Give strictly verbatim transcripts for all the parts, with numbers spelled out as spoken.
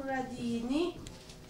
Corradini.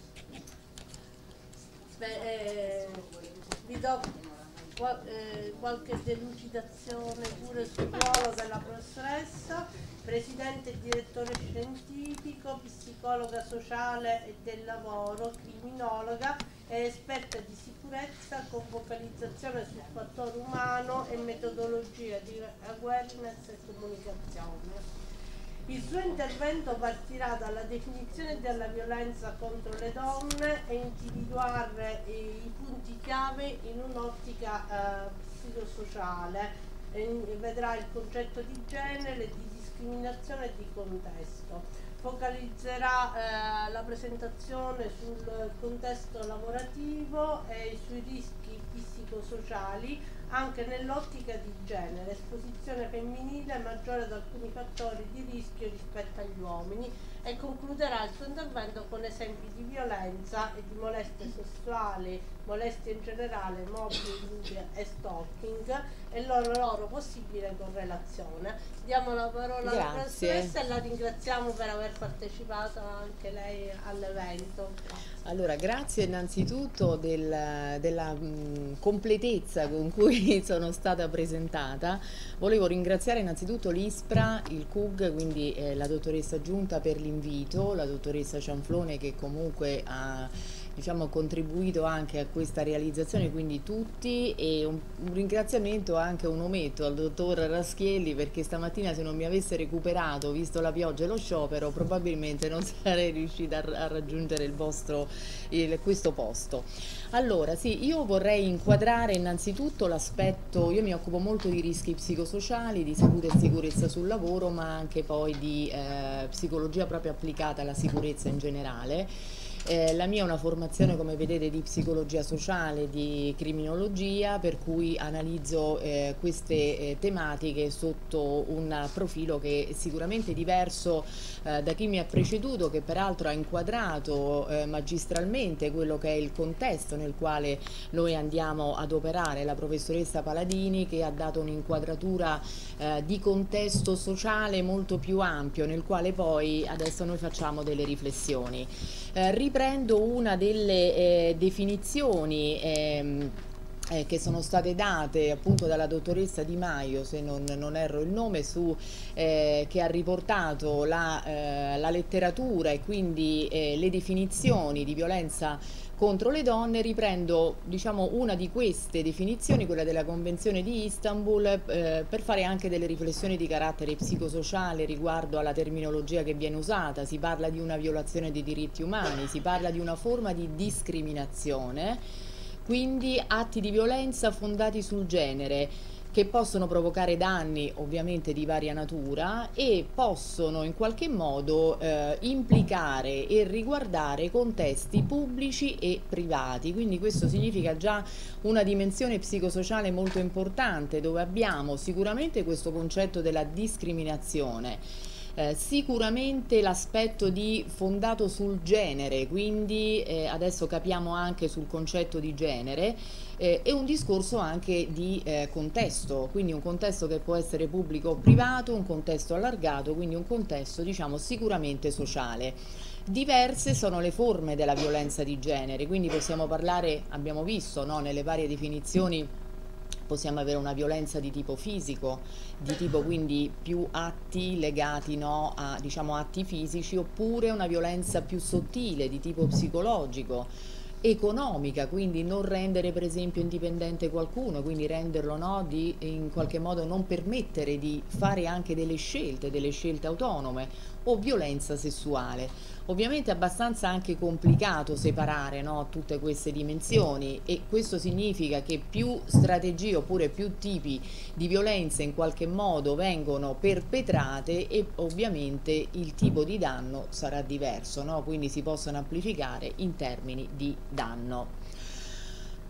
Beh, eh, vi do qual eh, qualche delucidazione pure sul ruolo della professoressa, presidente e direttore scientifico, psicologa sociale e del lavoro, criminologa e esperta di sicurezza con focalizzazione sul fattore umano e metodologia di awareness e comunicazione. Il suo intervento partirà dalla definizione della violenza contro le donne e individuare eh, i punti chiave in un'ottica eh, psicosociale. E vedrà il concetto di genere, di discriminazione e di contesto. Focalizzerà eh, la presentazione sul contesto lavorativo e sui rischi psicosociali anche nell'ottica di genere, esposizione femminile maggiore ad alcuni fattori di rischio rispetto agli uomini, e concluderà il suo intervento con esempi di violenza e di molestie sessuali, molestie in generale, mobbing e stalking e loro, loro possibile correlazione. Diamo la parola alla professoressa e la ringraziamo per aver partecipato anche lei all'evento. Allora, grazie innanzitutto del, della mh, completezza con cui sono stata presentata. Volevo ringraziare innanzitutto l'ISPRA, il C U G, quindi eh, la dottoressa Giunta per l'invito, la dottoressa Cianflone che comunque ha diciamo, contribuito anche a questa realizzazione, quindi tutti, e un, un ringraziamento anche un ometto al dottor Raschielli, perché stamattina se non mi avesse recuperato, visto la pioggia e lo sciopero, probabilmente non sarei riuscita a, a raggiungere il vostro, il, questo posto. Allora sì, io vorrei inquadrare innanzitutto l'aspetto, io mi occupo molto di rischi psicosociali, di salute e sicurezza sul lavoro, ma anche poi di eh, psicologia proprio applicata alla sicurezza in generale. Eh, la mia è una formazione, come vedete, di psicologia sociale, di criminologia, per cui analizzo eh, queste eh, tematiche sotto un profilo che è sicuramente diverso eh, da chi mi ha preceduto, che peraltro ha inquadrato eh, magistralmente quello che è il contesto nel quale noi andiamo ad operare, la professoressa Paladini, che ha dato un'inquadratura eh, di contesto sociale molto più ampio, nel quale poi adesso noi facciamo delle riflessioni. Eh, riprendo una delle eh, definizioni ehm, eh, che sono state date appunto dalla dottoressa Di Maio, se non, non erro il nome, su, eh, che ha riportato la, eh, la letteratura e quindi eh, le definizioni di violenza contro le donne. Riprendo diciamo una di queste definizioni, quella della Convenzione di Istanbul, eh, per fare anche delle riflessioni di carattere psicosociale riguardo alla terminologia che viene usata. Si parla di una violazione dei diritti umani, si parla di una forma di discriminazione, quindi atti di violenza fondati sul genere, che possono provocare danni ovviamente di varia natura e possono in qualche modo eh, implicare e riguardare contesti pubblici e privati. Quindi questo significa già una dimensione psicosociale molto importante, dove abbiamo sicuramente questo concetto della discriminazione. Eh, sicuramente l'aspetto di fondato sul genere, quindi eh, adesso capiamo anche sul concetto di genere, eh, e un discorso anche di eh, contesto, quindi un contesto che può essere pubblico o privato, un contesto allargato, quindi un contesto diciamo sicuramente sociale. Diverse sono le forme della violenza di genere, quindi possiamo parlare, abbiamo visto no, nelle varie definizioni, possiamo avere una violenza di tipo fisico, di tipo quindi più atti legati no, a diciamo, atti fisici, oppure una violenza più sottile di tipo psicologico, economica, quindi non rendere per esempio indipendente qualcuno, quindi renderlo no, di in qualche modo non permettere di fare anche delle scelte, delle scelte autonome, o violenza sessuale. Ovviamente è abbastanza anche complicato separare no, tutte queste dimensioni, e questo significa che più strategie oppure più tipi di violenze in qualche modo vengono perpetrate, e ovviamente il tipo di danno sarà diverso, no? Quindi si possono amplificare in termini di danno.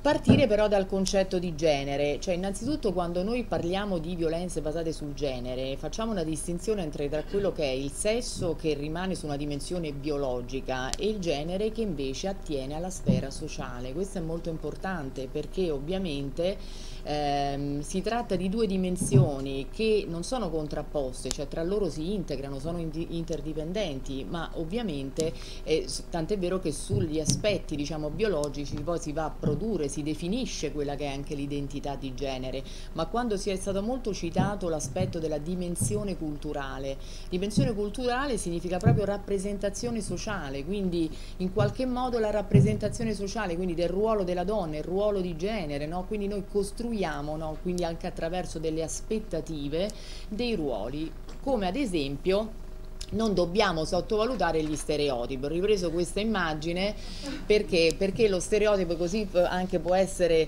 Partire però dal concetto di genere, cioè innanzitutto quando noi parliamo di violenze basate sul genere facciamo una distinzione entre, tra quello che è il sesso che rimane su una dimensione biologica e il genere che invece attiene alla sfera sociale. Questo è molto importante perché ovviamente ehm, si tratta di due dimensioni che non sono contrapposte, cioè tra loro si integrano, sono interdipendenti, ma ovviamente eh, tant'è vero che sugli aspetti diciamo biologici poi si va a produrre, si definisce quella che è anche l'identità di genere, ma quando si è stato molto citato l'aspetto della dimensione culturale, dimensione culturale significa proprio rappresentazione sociale, quindi in qualche modo la rappresentazione sociale, quindi del ruolo della donna, il ruolo di genere, no? Quindi noi costruiamo, no? Quindi anche attraverso delle aspettative, dei ruoli, come ad esempio non dobbiamo sottovalutare gli stereotipi. Ho ripreso questa immagine perché, perché lo stereotipo così anche può essere,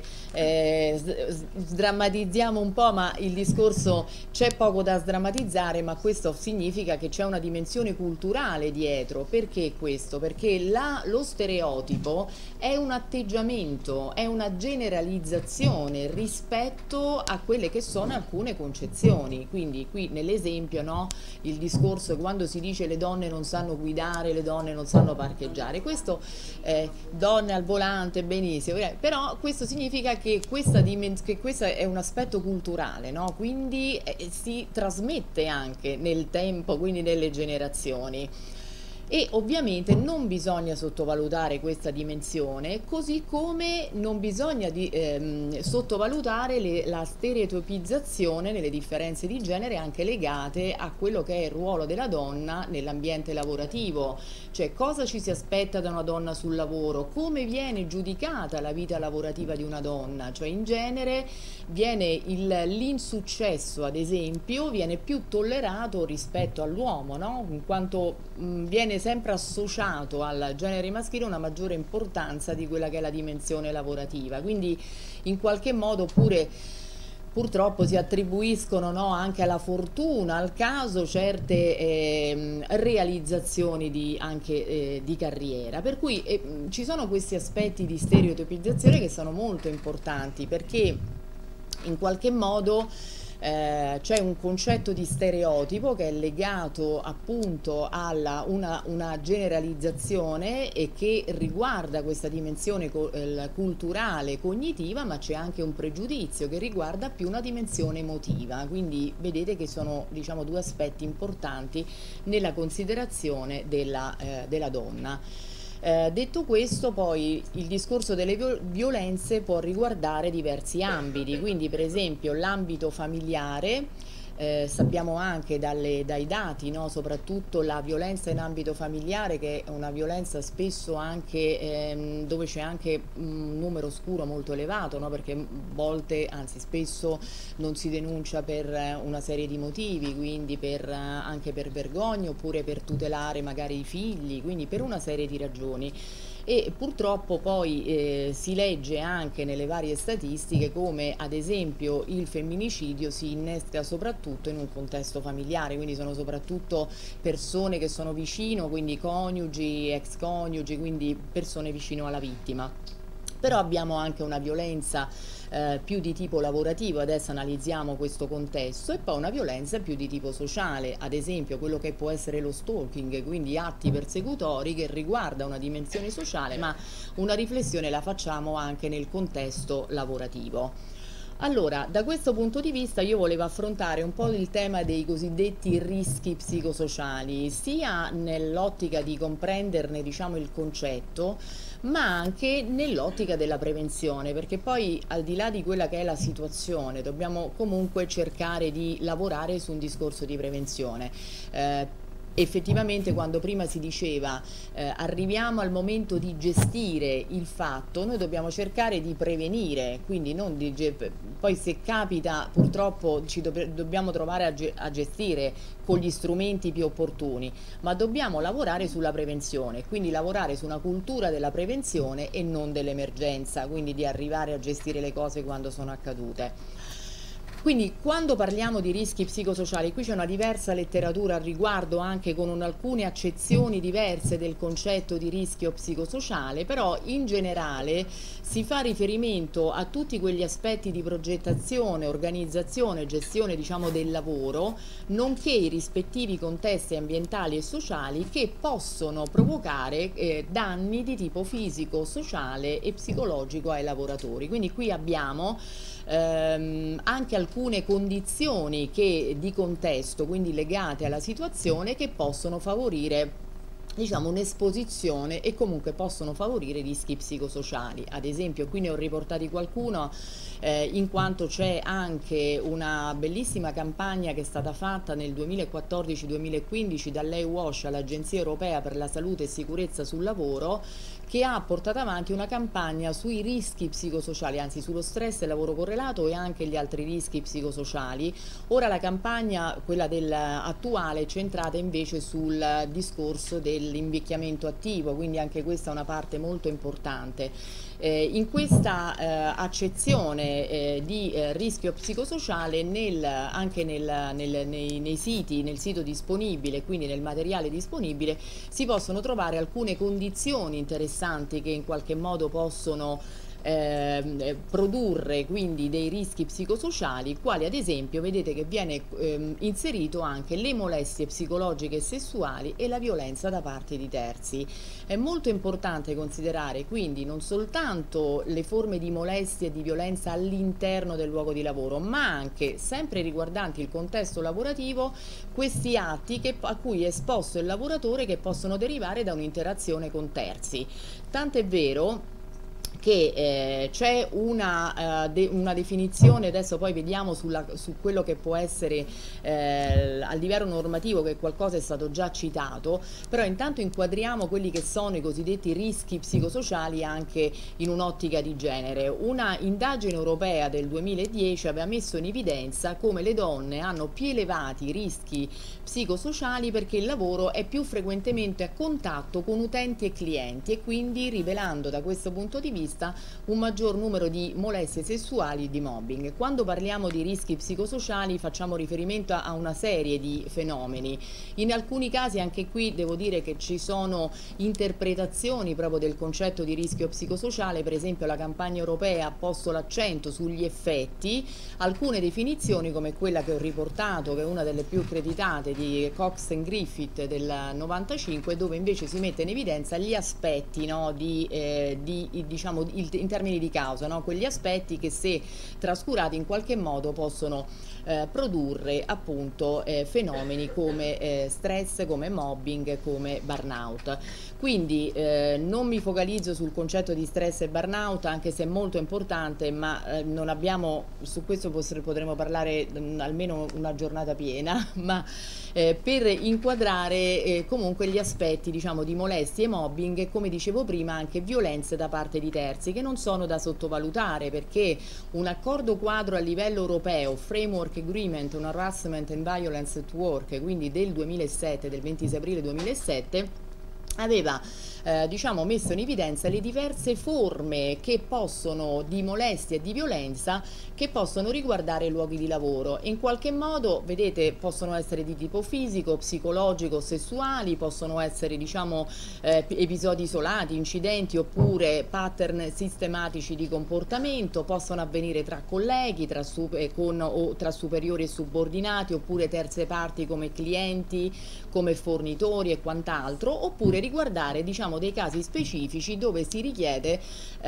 eh, sdrammatizziamo un po', ma il discorso c'è poco da sdrammatizzare, ma questo significa che c'è una dimensione culturale dietro. Perché questo? Perché la, lo stereotipo è un atteggiamento, è una generalizzazione rispetto a quelle che sono alcune concezioni. Quindi qui nell'esempio, no, il discorso quando si dice le donne non sanno guidare, le donne non sanno parcheggiare, questo eh, donne al volante, benissimo, però questo significa che questa, che questo è un aspetto culturale, no? Quindi eh, si trasmette anche nel tempo, quindi nelle generazioni. E ovviamente non bisogna sottovalutare questa dimensione, così come non bisogna di, ehm, sottovalutare le, la stereotipizzazione nelle differenze di genere anche legate a quello che è il ruolo della donna nell'ambiente lavorativo, cioè cosa ci si aspetta da una donna sul lavoro, come viene giudicata la vita lavorativa di una donna, cioè in genere viene l'insuccesso ad esempio viene più tollerato rispetto all'uomo, no? In quanto mh, viene sempre associato al genere maschile una maggiore importanza di quella che è la dimensione lavorativa, quindi in qualche modo pure purtroppo si attribuiscono, no, anche alla fortuna, al caso, certe eh, realizzazioni di, anche eh, di carriera, per cui eh, ci sono questi aspetti di stereotipizzazione che sono molto importanti perché in qualche modo Eh, c'è un concetto di stereotipo che è legato appunto a una, una generalizzazione e che riguarda questa dimensione co eh, culturale, cognitiva, ma c'è anche un pregiudizio che riguarda più una dimensione emotiva, quindi vedete che sono diciamo due aspetti importanti nella considerazione della, eh, della donna. Eh, detto questo, poi il discorso delle violenze può riguardare diversi ambiti, quindi per esempio l'ambito familiare, eh, sappiamo anche dalle, dai dati, no? Soprattutto la violenza in ambito familiare, che è una violenza spesso anche ehm, dove c'è anche un numero oscuro molto elevato, no? Perché a volte, anzi spesso non si denuncia per una serie di motivi, quindi per, anche per vergogna oppure per tutelare magari i figli, quindi per una serie di ragioni. E purtroppo poi eh, si legge anche nelle varie statistiche come ad esempio il femminicidio si innesca soprattutto in un contesto familiare, quindi sono soprattutto persone che sono vicino, quindi coniugi, ex coniugi, quindi persone vicino alla vittima. Però abbiamo anche una violenza eh, più di tipo lavorativo, adesso analizziamo questo contesto, e poi una violenza più di tipo sociale, ad esempio quello che può essere lo stalking, quindi atti persecutori che riguarda una dimensione sociale, ma una riflessione la facciamo anche nel contesto lavorativo. Allora, da questo punto di vista io volevo affrontare un po' il tema dei cosiddetti rischi psicosociali, sia nell'ottica di comprenderne, diciamo, il concetto, ma anche nell'ottica della prevenzione, perché poi al di là di quella che è la situazione dobbiamo comunque cercare di lavorare su un discorso di prevenzione. Eh, Effettivamente quando prima si diceva eh, arriviamo al momento di gestire il fatto, noi dobbiamo cercare di prevenire, quindi non di, poi se capita purtroppo ci do, dobbiamo trovare a, ge, a gestire con gli strumenti più opportuni, ma dobbiamo lavorare sulla prevenzione, quindi lavorare su una cultura della prevenzione e non dell'emergenza, quindi di arrivare a gestire le cose quando sono accadute. Quindi quando parliamo di rischi psicosociali, qui c'è una diversa letteratura al riguardo, anche con un, alcune accezioni diverse del concetto di rischio psicosociale, però in generale si fa riferimento a tutti quegli aspetti di progettazione, organizzazione, gestione, diciamo, del lavoro, nonché i rispettivi contesti ambientali e sociali che possono provocare eh, danni di tipo fisico, sociale e psicologico ai lavoratori. Quindi qui abbiamo ehm, anche alcune condizioni che, di contesto, quindi legate alla situazione, che possono favorire, diciamo, un'esposizione e comunque possono favorire rischi psicosociali. Ad esempio, qui ne ho riportati qualcuno, eh, in quanto c'è anche una bellissima campagna che è stata fatta nel duemilaquattordici duemilaquindici dall'E U O S H, l'Agenzia Europea per la Salute e Sicurezza sul Lavoro, che ha portato avanti una campagna sui rischi psicosociali, anzi sullo stress e lavoro correlato e anche gli altri rischi psicosociali. Ora la campagna, quella del, attuale, è centrata invece sul discorso dell'invecchiamento attivo, quindi anche questa è una parte molto importante. Eh, in questa eh, accezione eh, di eh, rischio psicosociale, nel, anche nel, nel, nei, nei siti, nel sito disponibile, quindi nel materiale disponibile, si possono trovare alcune condizioni interessanti che in qualche modo possono Eh, produrre quindi dei rischi psicosociali, quali ad esempio vedete che viene ehm, inserito anche le molestie psicologiche e sessuali e la violenza da parte di terzi. È molto importante considerare quindi non soltanto le forme di molestie e di violenza all'interno del luogo di lavoro, ma anche, sempre riguardanti il contesto lavorativo, questi atti che, a cui è esposto il lavoratore, che possono derivare da un'interazione con terzi. Tant'è vero che eh, c'è una, uh, de una definizione, adesso poi vediamo sulla, su quello che può essere eh, a livello normativo, che qualcosa è stato già citato, però intanto inquadriamo quelli che sono i cosiddetti rischi psicosociali anche in un'ottica di genere. Una indagine europea del duemiladieci aveva messo in evidenza come le donne hanno più elevati rischi psicosociali perché il lavoro è più frequentemente a contatto con utenti e clienti, e quindi rivelando da questo punto di vista un maggior numero di molestie sessuali e di mobbing. Quando parliamo di rischi psicosociali facciamo riferimento a una serie di fenomeni. In alcuni casi, anche qui devo dire che ci sono interpretazioni proprio del concetto di rischio psicosociale. Per esempio la campagna europea ha posto l'accento sugli effetti, alcune definizioni come quella che ho riportato, che è una delle più accreditate, di Cox and Griffith del novantacinque, dove invece si mette in evidenza gli aspetti, no, di, eh, di diciamo in termini di causa, no? Quegli aspetti che, se trascurati, in qualche modo possono eh, produrre appunto eh, fenomeni come eh, stress, come mobbing, come burnout. Quindi eh, non mi focalizzo sul concetto di stress e burnout, anche se è molto importante, ma eh, non abbiamo, su questo potremo parlare mh, almeno una giornata piena, ma eh, per inquadrare eh, comunque gli aspetti, diciamo, di molestie e mobbing, e come dicevo prima anche violenze da parte di terzi, che non sono da sottovalutare, perché un accordo quadro a livello europeo, Framework Agreement on Harassment and Violence at Work, quindi del duemilasette, del ventisei aprile duemilasette, aveva eh, diciamo messo in evidenza le diverse forme che possono di molestia e di violenza che possono riguardare i luoghi di lavoro, e in qualche modo, vedete, possono essere di tipo fisico, psicologico, sessuali, possono essere, diciamo, eh, episodi isolati, incidenti, oppure pattern sistematici di comportamento, possono avvenire tra colleghi, tra, eh, con, o tra superiori e subordinati, oppure terze parti come clienti, come fornitori e quant'altro, oppure riguardare, diciamo, dei casi specifici dove si richiede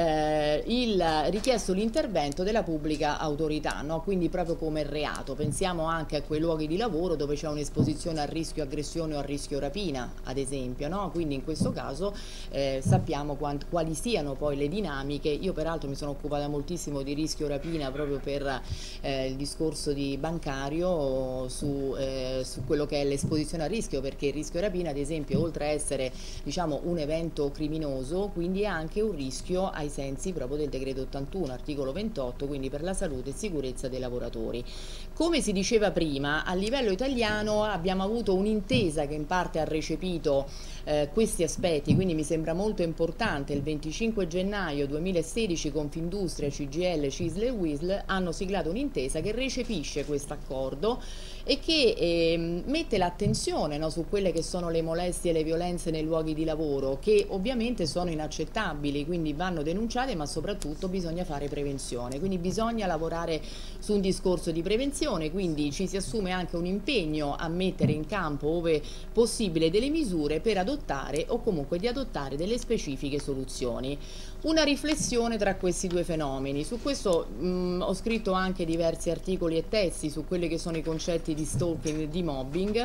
eh, il richiesto l'intervento della pubblica autorità, no? Quindi proprio come reato. Pensiamo anche a quei luoghi di lavoro dove c'è un'esposizione a rischio aggressione o a rischio rapina, ad esempio, no? Quindi in questo caso eh, sappiamo quali siano poi le dinamiche. Io peraltro mi sono occupata moltissimo di rischio rapina proprio per eh, il discorso di bancario su, eh, su quello che è l'esposizione a rischio, perché il rischio rapina, ad esempio, oltre a essere, diciamo, un evento evento criminoso, quindi è anche un rischio ai sensi proprio del decreto ottantuno, articolo ventotto, quindi per la salute e sicurezza dei lavoratori. Come si diceva prima, a livello italiano abbiamo avuto un'intesa che in parte ha recepito eh, questi aspetti, quindi mi sembra molto importante. Il venticinque gennaio duemilasedici Confindustria, C G I L, C I S L e U I S L hanno siglato un'intesa che recepisce questo accordo e che eh, mette l'attenzione, no, su quelle che sono le molestie e le violenze nei luoghi di lavoro, che ovviamente sono inaccettabili, quindi vanno denunciate, ma soprattutto bisogna fare prevenzione, quindi bisogna lavorare su un discorso di prevenzione, quindi ci si assume anche un impegno a mettere in campo, ove possibile, delle misure per adottare o comunque di adottare delle specifiche soluzioni. Una riflessione tra questi due fenomeni. Su questo mh, ho scritto anche diversi articoli e testi su quelli che sono i concetti di stalking e di mobbing,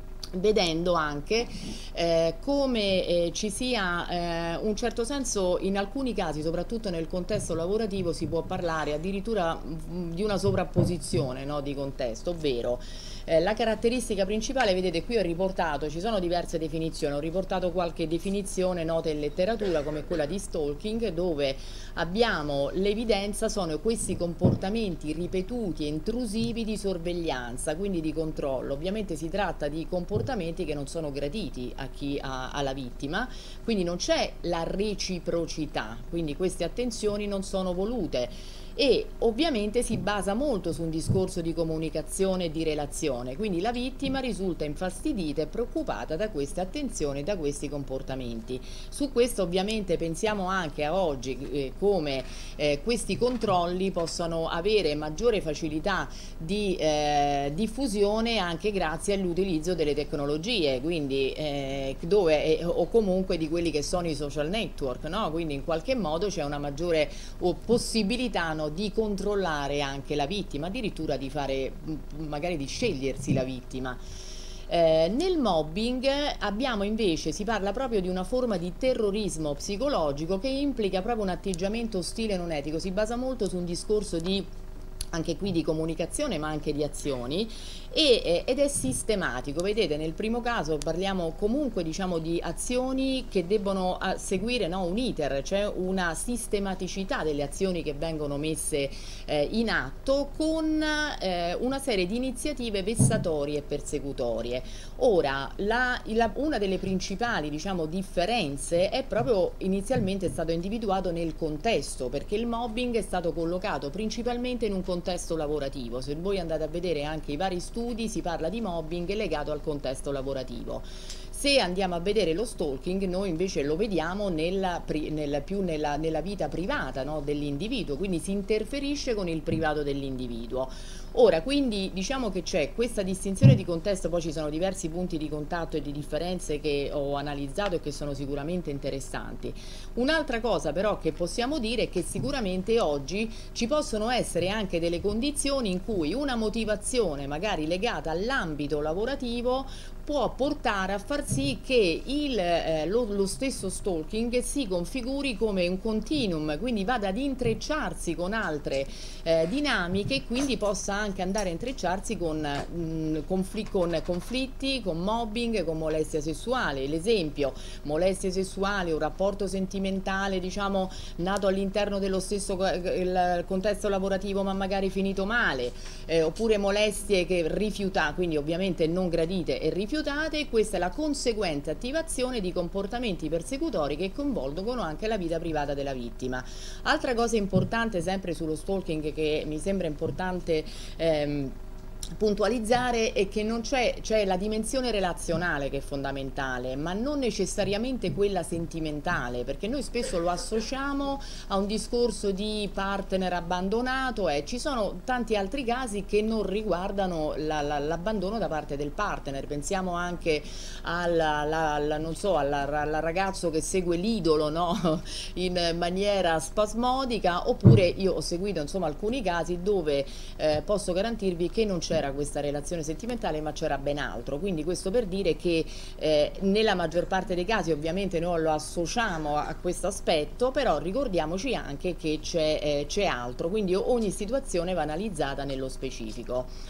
vedendo anche eh, come eh, ci sia eh, un certo senso, in alcuni casi, soprattutto nel contesto lavorativo, si può parlare addirittura mh, di una sovrapposizione, no, di contesto, ovvero Eh, la caratteristica principale, vedete qui ho riportato, ci sono diverse definizioni, ho riportato qualche definizione nota in letteratura come quella di stalking, dove abbiamo l'evidenza, sono questi comportamenti ripetuti e intrusivi di sorveglianza, quindi di controllo. Ovviamente si tratta di comportamenti che non sono graditi a chi ha, alla vittima, quindi non c'è la reciprocità, quindi queste attenzioni non sono volute. E ovviamente si basa molto su un discorso di comunicazione e di relazione, quindi la vittima risulta infastidita e preoccupata da queste attenzioni e da questi comportamenti. Su questo ovviamente pensiamo anche a oggi eh, come eh, questi controlli possano avere maggiore facilità di eh, diffusione anche grazie all'utilizzo delle tecnologie, quindi eh, dove eh, o comunque di quelli che sono i social network, no? Quindi in qualche modo c'è una maggiore oh, possibilità, no, di controllare anche la vittima, addirittura di fare, magari di scegliersi la vittima. Eh, nel mobbing abbiamo invece, si parla proprio di una forma di terrorismo psicologico che implica proprio un atteggiamento ostile e non etico, si basa molto su un discorso di, anche qui, di comunicazione ma anche di azioni, e, eh, ed è sistematico. Vedete, nel primo caso parliamo comunque, diciamo, di azioni che debbono a, seguire, no, un iter, c'è una sistematicità delle azioni che vengono messe eh, in atto con eh, una serie di iniziative vessatorie e persecutorie. Ora, la, la, una delle principali, diciamo, differenze è proprio, inizialmente è stato individuato nel contesto, perché il mobbing è stato collocato principalmente in un contesto lavorativo. Se voi andate a vedere anche i vari studi, si parla di mobbing legato al contesto lavorativo. Se andiamo a vedere lo stalking, noi invece lo vediamo nella, nella, più nella, nella vita privata, no, dell'individuo, quindi si interferisce con il privato dell'individuo. Ora, quindi diciamo che c'è questa distinzione di contesto, poi ci sono diversi punti di contatto e di differenze che ho analizzato e che sono sicuramente interessanti. Un'altra cosa però che possiamo dire è che sicuramente oggi ci possono essere anche delle condizioni in cui una motivazione magari legata all'ambito lavorativo può portare a far sì che il, eh, lo, lo stesso stalking si configuri come un continuum, quindi vada ad intrecciarsi con altre eh, dinamiche e quindi possa anche andare a intrecciarsi con, mh, confl con conflitti, con mobbing, con molestia sessuale. L'esempio, molestie sessuali, un rapporto sentimentale, diciamo, nato all'interno dello stesso il contesto lavorativo ma magari finito male, eh, oppure molestie che rifiuta, quindi ovviamente non gradite e rifiutate. E questa è la conseguente attivazione di comportamenti persecutori che coinvolgono anche la vita privata della vittima. Altra cosa importante sempre sullo stalking che mi sembra importante ehm, puntualizzare è che non c'è, c'è la dimensione relazionale che è fondamentale, ma non necessariamente quella sentimentale, perché noi spesso lo associamo a un discorso di partner abbandonato e ci sono tanti altri casi che non riguardano l'abbandono da parte del partner. Pensiamo anche alla, alla, alla, non so, alla, al ragazzo che segue l'idolo, no? In maniera spasmodica, oppure io ho seguito, insomma, alcuni casi dove eh, posso garantirvi che non c'è c'era questa relazione sentimentale ma c'era ben altro, quindi questo per dire che eh, nella maggior parte dei casi ovviamente noi lo associamo a, a questo aspetto, però ricordiamoci anche che c'è eh, c'è altro, quindi ogni situazione va analizzata nello specifico.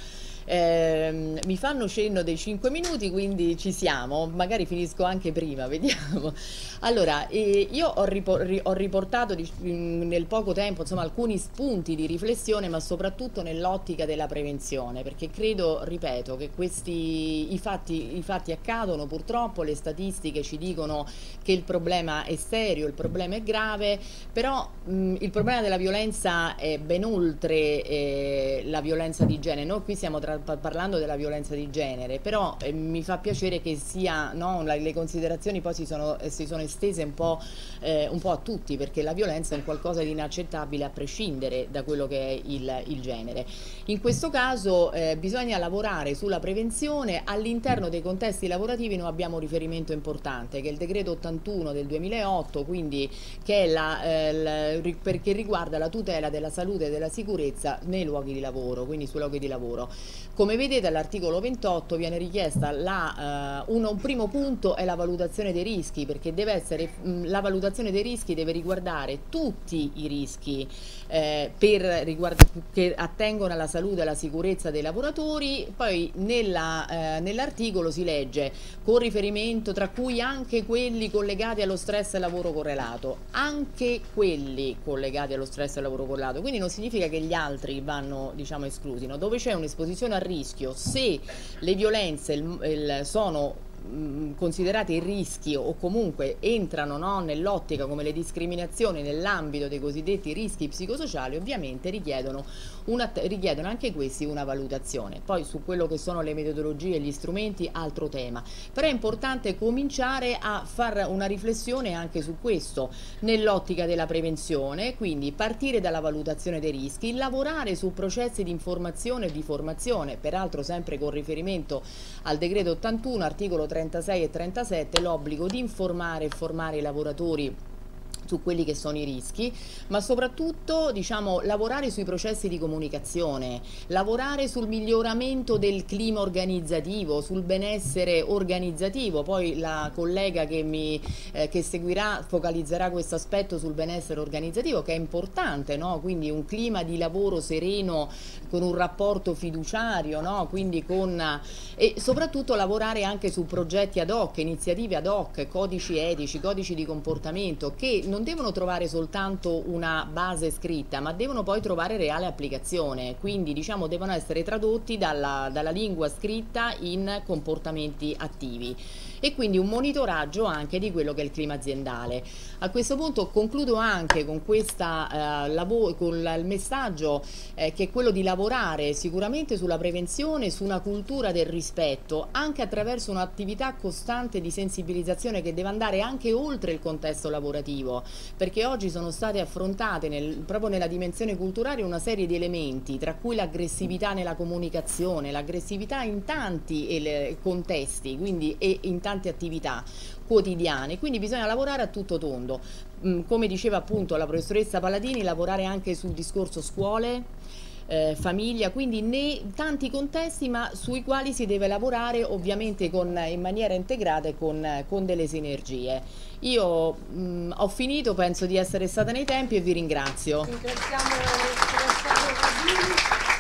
Eh, mi fanno cenno dei cinque minuti, quindi ci siamo, magari finisco anche prima, vediamo. Allora, eh, io ho, ripor ri ho riportato di, nel poco tempo, insomma, alcuni spunti di riflessione, ma soprattutto nell'ottica della prevenzione, perché credo, ripeto, che questi i fatti, i fatti accadono, purtroppo le statistiche ci dicono che il problema è serio, il problema è grave, però mh, il problema della violenza è ben oltre eh, la violenza di genere. Noi qui stiamo tra parlando della violenza di genere, però eh, mi fa piacere che sia, no, la, le considerazioni poi si sono, eh, si sono estese un po', eh, un po' a tutti, perché la violenza è un qualcosa di inaccettabile a prescindere da quello che è il, il genere. In questo caso eh, bisogna lavorare sulla prevenzione. All'interno dei contesti lavorativi noi abbiamo un riferimento importante, che è il decreto ottantuno del duemilaotto, quindi che è la, eh, la, perché riguarda la tutela della salute e della sicurezza nei luoghi di lavoro, quindi sui luoghi di lavoro. Come vedete, all'articolo ventotto viene richiesta la, uh, un, un primo punto è la valutazione dei rischi, perché deve essere, mh, la valutazione dei rischi deve riguardare tutti i rischi eh, per riguarda, che attengono alla salute e alla sicurezza dei lavoratori. Poi nella, eh, nell'articolo si legge con riferimento, tra cui anche quelli collegati allo stress e lavoro correlato, anche quelli collegati allo stress e lavoro correlato, quindi non significa che gli altri vanno, diciamo, esclusi, no? Dove c'è un'esposizione a rischio, se le violenze il, il, sono considerate rischi o comunque entrano, no, nell'ottica come le discriminazioni nell'ambito dei cosiddetti rischi psicosociali, ovviamente richiedono, una, richiedono anche questi una valutazione. Poi su quello che sono le metodologie e gli strumenti, altro tema, però è importante cominciare a fare una riflessione anche su questo nell'ottica della prevenzione, quindi partire dalla valutazione dei rischi, lavorare su processi di informazione e di formazione, peraltro sempre con riferimento al decreto ottantuno, articolo trentasei e trentasette, l'obbligo di informare e formare i lavoratori su quelli che sono i rischi, ma soprattutto, diciamo, lavorare sui processi di comunicazione, lavorare sul miglioramento del clima organizzativo, sul benessere organizzativo. Poi la collega che mi eh, che seguirà focalizzerà questo aspetto sul benessere organizzativo, che è importante, no? Quindi un clima di lavoro sereno con un rapporto fiduciario, no? Quindi con e soprattutto lavorare anche su progetti ad hoc, iniziative ad hoc, codici etici, codici di comportamento che non devono trovare soltanto una base scritta, ma devono poi trovare reale applicazione, quindi, diciamo, devono essere tradotti dalla, dalla lingua scritta in comportamenti attivi, e quindi un monitoraggio anche di quello che è il clima aziendale. A questo punto concludo anche con, questa, eh, con il messaggio eh, che è quello di lavorare sicuramente sulla prevenzione, su una cultura del rispetto, anche attraverso un'attività costante di sensibilizzazione che deve andare anche oltre il contesto lavorativo, perché oggi sono state affrontate nel, proprio nella dimensione culturale una serie di elementi, tra cui l'aggressività nella comunicazione, l'aggressività in tanti eh, contesti, quindi e in tante attività quotidiane, quindi bisogna lavorare a tutto tondo. Mm, come diceva appunto la professoressa Paladini, lavorare anche sul discorso scuole, Eh, famiglia, quindi nei tanti contesti, ma sui quali si deve lavorare ovviamente con, in maniera integrata e con, con delle sinergie. Io mh, ho finito, penso di essere stata nei tempi e vi ringrazio. Ringraziamo il professore Paladini.